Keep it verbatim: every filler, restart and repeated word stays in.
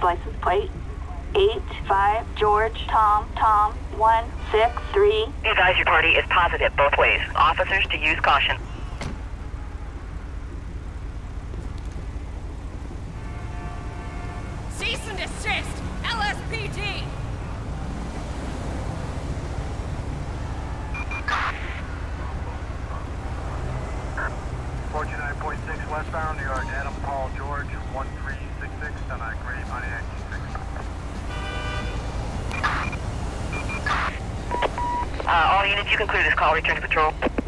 license plate. eight five George Tom Tom one six three. Advise your party is positive both ways. Officers to use caution. Cease and desist! L S P D! forty-nine point six westbound, New York, Adam Paul George, one three six six, on I grade on Uh, all units, you conclude this call. Return to patrol.